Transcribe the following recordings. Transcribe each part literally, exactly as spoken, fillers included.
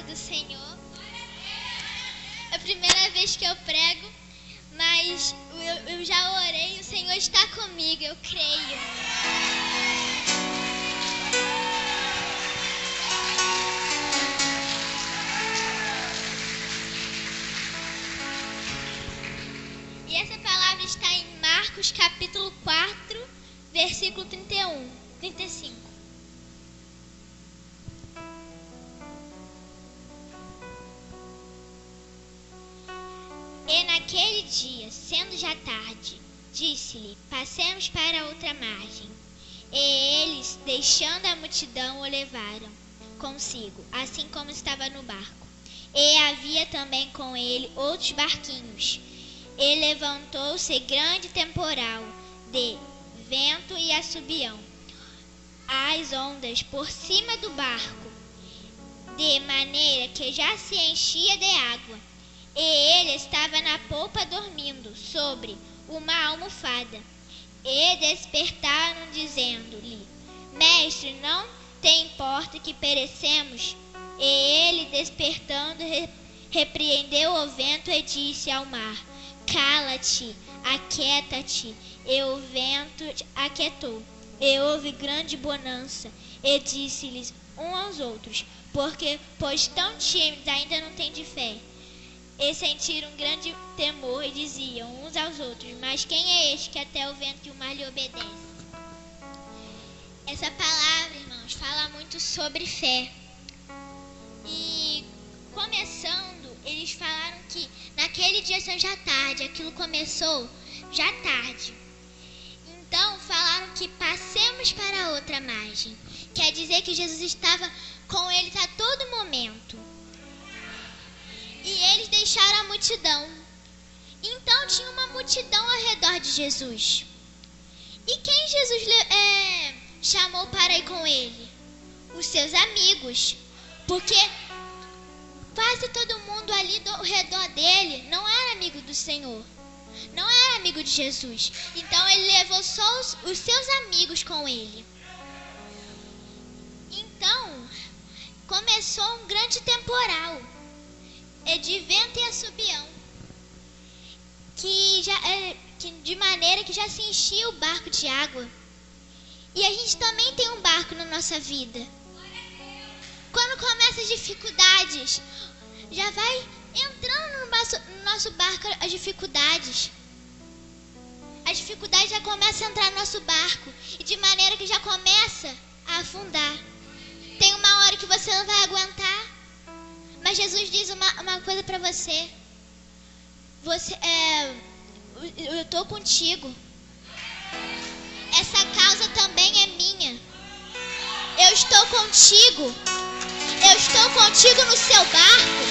do Senhor. É a primeira vez que eu prego, mas eu, eu já orei e o Senhor está comigo, eu creio. E essa palavra está em Marcos capítulo quatro, versículo trinta e um, trinta e cinco. E naquele dia, sendo já tarde, disse-lhe: passemos para outra margem. E eles, deixando a multidão, o levaram consigo, assim como estava no barco. E havia também com ele outros barquinhos. E levantou-se grande temporal de vento e assobião, as ondas por cima do barco, de maneira que já se enchia de água. E ele estava na polpa dormindo sobre uma almofada. E despertaram, dizendo-lhe: Mestre, não te importa que perecemos? E ele, despertando, re- repreendeu o vento e disse ao mar: Cala-te, aquieta-te. E o vento aquietou. E houve grande bonança. E disse-lhes uns aos outros: Porque, pois tão tímidos, ainda não têm de fé. E sentiram um grande temor e diziam uns aos outros: Mas quem é este que até o vento e o mar lhe obedece? Essa palavra, irmãos, fala muito sobre fé. E começando, eles falaram que naquele dia são já tarde, aquilo começou já tarde. Então falaram que passemos para outra margem. Quer dizer que Jesus estava com eles a todo momento. E eles deixaram a multidão. Então tinha uma multidão ao redor de Jesus. E quem Jesus é, chamou para ir com ele? Os seus amigos. Porque quase todo mundo ali ao redor dele não era amigo do Senhor. Não era amigo de Jesus. Então ele levou só os, os seus amigos com ele. Então começou um grande temporal. É de vento e assobião, que já é, que de maneira que já se enchia o barco de água. E a gente também tem um barco na nossa vida. Quando começam as dificuldades, já vai entrando no nosso, no nosso barco as dificuldades. As dificuldades já começam a entrar no nosso barco, e de maneira que já começa a afundar. Tem uma hora que você não vai aguentar. Mas Jesus diz uma, uma coisa para você. Você é, eu estou contigo. Essa causa também é minha. Eu estou contigo. Eu estou contigo no seu barco.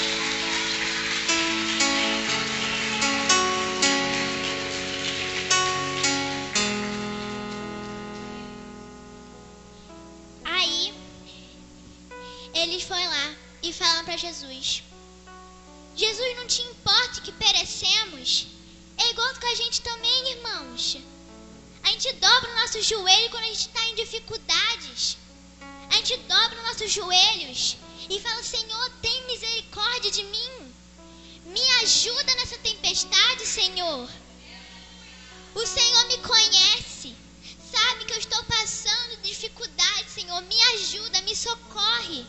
Aí eles foram lá e falam para Jesus: Jesus, não te importa que perecemos? É igual com a gente também, irmãos. A gente dobra o nosso joelho quando a gente está em dificuldades. A gente dobra os nossos joelhos e fala: Senhor, tem misericórdia de mim. Me ajuda nessa tempestade, Senhor. O Senhor me conhece. Sabe que eu estou passando dificuldade, Senhor. Me ajuda, me socorre.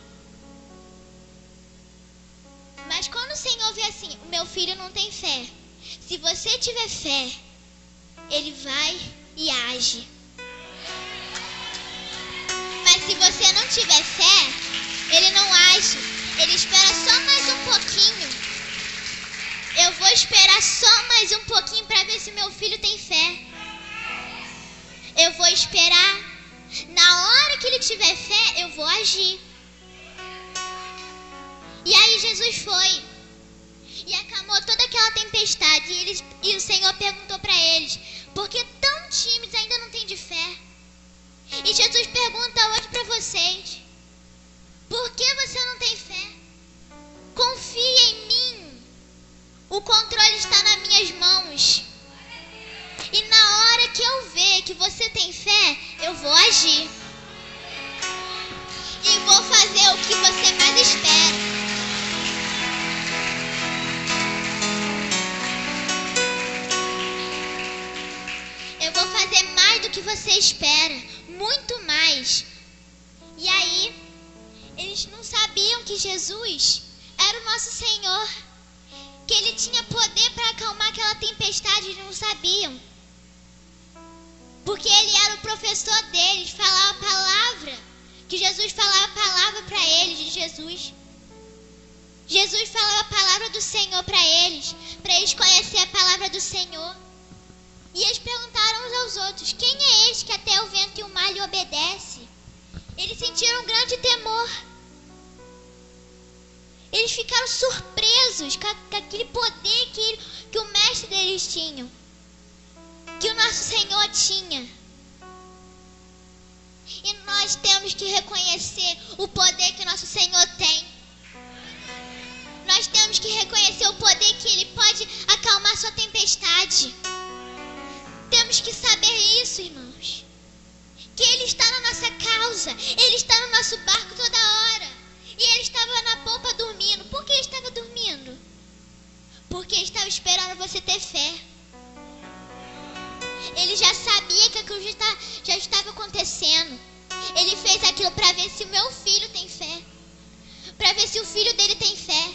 Mas quando o Senhor vê assim: o meu filho não tem fé. Se você tiver fé, ele vai e age. Mas se você não tiver fé, ele não age. Ele espera só mais um pouquinho. Eu vou esperar só mais um pouquinho para ver se meu filho tem fé. Eu vou esperar. Na hora que ele tiver fé, eu vou agir. E aí Jesus foi e acalmou toda aquela tempestade. E, eles, e o Senhor perguntou para eles: por que tão tímidos, ainda não têm de fé? E Jesus pergunta hoje para vocês: por que você não tem fé? Confia em mim. O controle está nas minhas mãos. E na hora que eu ver que você tem fé, eu vou agir. E vou fazer o que você mais espera. do que você espera, muito mais. E aí, eles não sabiam que Jesus era o nosso Senhor, que Ele tinha poder para acalmar aquela tempestade, eles não sabiam. Porque Ele era o professor deles, falava a palavra, que Jesus falava a palavra para eles, de Jesus. Jesus falava a palavra do Senhor para eles, para eles conhecerem a palavra do Senhor. E eles perguntaram uns aos outros: quem é este que até o vento e o mar lhe obedece? Eles sentiram um grande temor. Eles ficaram surpresos com, a, com aquele poder que, que o mestre deles tinha, que o nosso Senhor tinha. E nós temos que reconhecer o poder que o nosso Senhor tem. Nós temos que reconhecer o poder que Ele pode acalmar sua tempestade. Temos que saber isso, irmãos. Que Ele está na nossa causa. Ele está no nosso barco toda hora. E Ele estava na polpa dormindo. Por que Ele estava dormindo? Porque Ele estava esperando você ter fé. Ele já sabia que aquilo já, está, já estava acontecendo. Ele fez aquilo para ver se o meu filho tem fé. Para ver se o filho dele tem fé.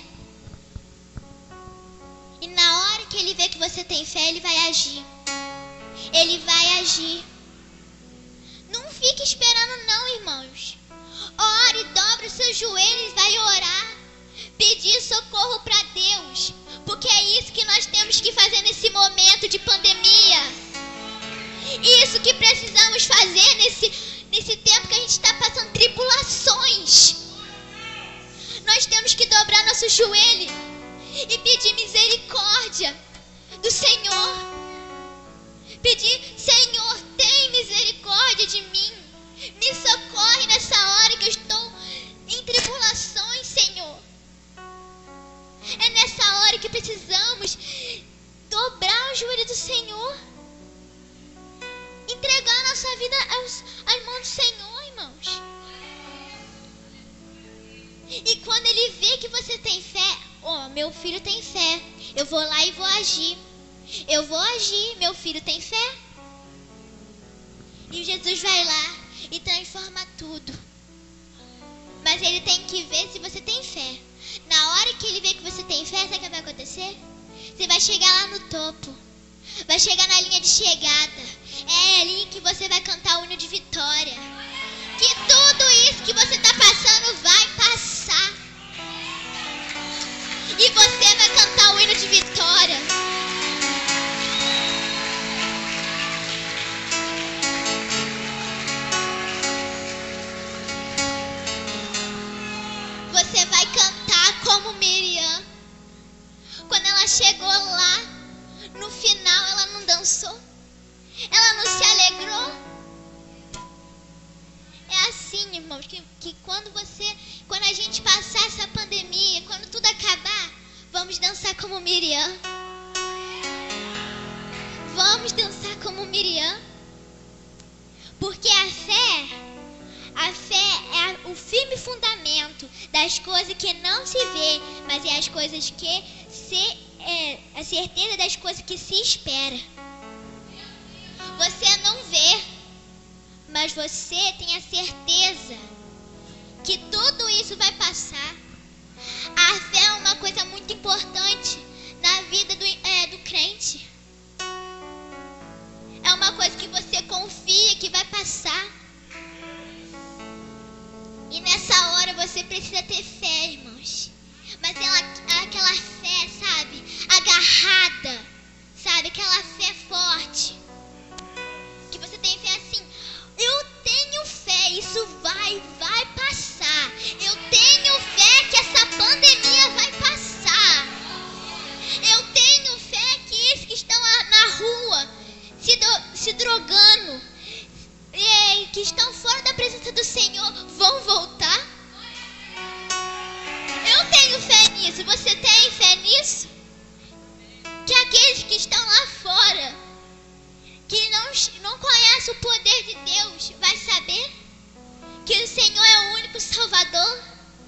E na hora que Ele vê que você tem fé, Ele vai agir. Ele vai agir. Não fique esperando não, irmãos. Ore, dobre os seus joelhos e vai orar. Pedir socorro para Deus. Porque é isso que nós temos que fazer nesse momento de pandemia. Isso que precisamos fazer nesse, nesse tempo que a gente está passando tribulações. Nós temos que dobrar nosso joelho e pedir misericórdia do Senhor. Pedir: Senhor, tem misericórdia de mim. Me socorre nessa hora que eu estou em tribulações, Senhor. É nessa hora que precisamos dobrar o joelho do Senhor. Entregar a nossa vida aos, às mãos do Senhor, irmãos. E quando Ele vê que você tem fé: ó, oh, meu filho tem fé, eu vou lá e vou agir. Eu vou agir, meu filho tem fé. E Jesus vai lá e transforma tudo. Mas Ele tem que ver se você tem fé. Na hora que Ele vê que você tem fé, sabe o que vai acontecer? Você vai chegar lá no topo. Vai chegar na linha de chegada. É ali que você vai cantar o hino de vitória. Que tudo isso que você está passando vai passar. E você vai cantar o hino de vitória. Você vai cantar como Miriam. Quando ela chegou lá, no final ela não dançou. Ela não se alegrou. É assim, irmãos, que, que quando você, quando a gente passar essa pandemia, quando tudo acabar, vamos dançar como Miriam. Vamos dançar como Miriam. Porque a fé, a fé é o firme fundamento das coisas que não se vê, mas é as coisas que se, é a certeza das coisas que se espera. Você não vê, mas você tem a certeza que tudo isso vai passar. A fé é uma coisa muito importante na vida do, é, do crente. É uma coisa que você confia que vai passar. E nessa hora você precisa ter fé, irmãos. Mas ela, aquela fé, sabe, agarrada, sabe, aquela fé forte. Que você tem fé assim: eu tenho fé, isso vai, vai passar. Eu tenho fé que essa pandemia vai passar. Eu tenho fé que esses que estão na rua se, do, se drogando, e que estão fora da presença do Senhor, vão voltar. Eu tenho fé nisso. Você tem fé nisso? Que aqueles que estão lá fora, que não, não conhece o poder de Deus, vai saber que o Senhor é o único Salvador.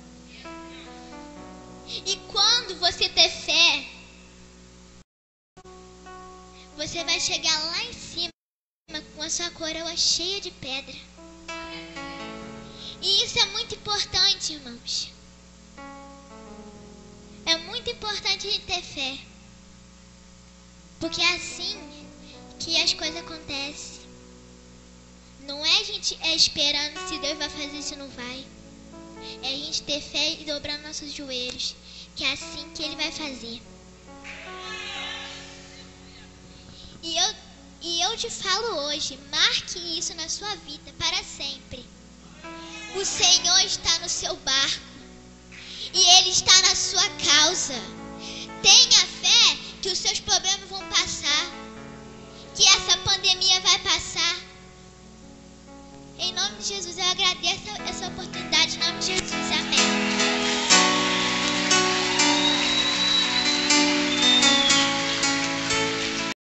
E quando você ter fé, você vai chegar lá em cima com a sua coroa cheia de pedra. E isso é muito importante, irmãos. É muito importante a gente ter fé. Porque é assim que as coisas acontecem. Não é a gente é esperando se Deus vai fazer, se não vai. É a gente ter fé e dobrar nossos joelhos. Que é assim que Ele vai fazer. E eu, e eu te falo hoje, marque isso na sua vida para sempre. O Senhor está no seu barco. E Ele está na sua causa. Tenha fé que os seus problemas vão passar. Que essa pandemia vai passar. Em nome de Jesus, eu agradeço essa oportunidade. Em nome de Jesus, amém.